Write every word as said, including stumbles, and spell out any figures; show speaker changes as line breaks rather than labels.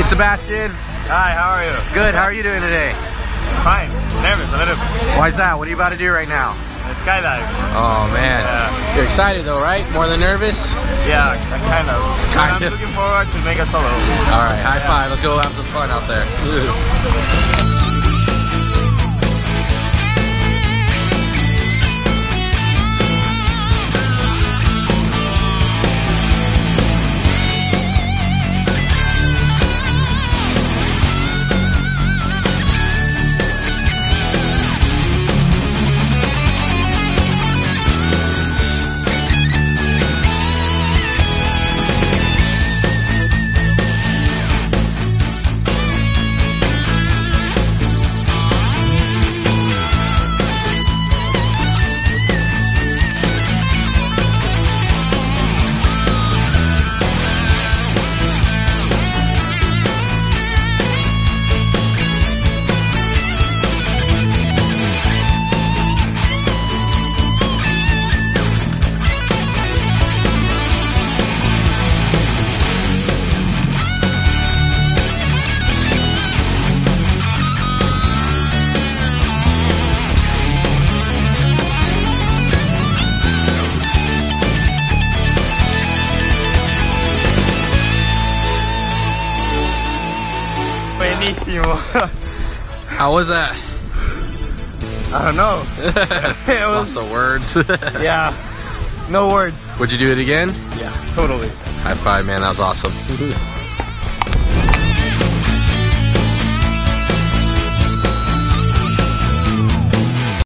Hey Sebastian.
Hi, how are you?
Good, how are you doing today?
Fine. Nervous a little bit.
Why is that? What are you about to do right now?
A skydive.
Oh man.
Yeah.
You're excited though, right? More than nervous?
Yeah, kind of.
Kind
I'm
of.
looking forward to make a solo.
Alright, high
Yeah.
five. Let's go have some fun out there.
Buenísimo.
How was that?
I don't know. It
Lots
was,
of words.
yeah, no words.
Would you do it again?
Yeah, totally.
High five, man. That was awesome.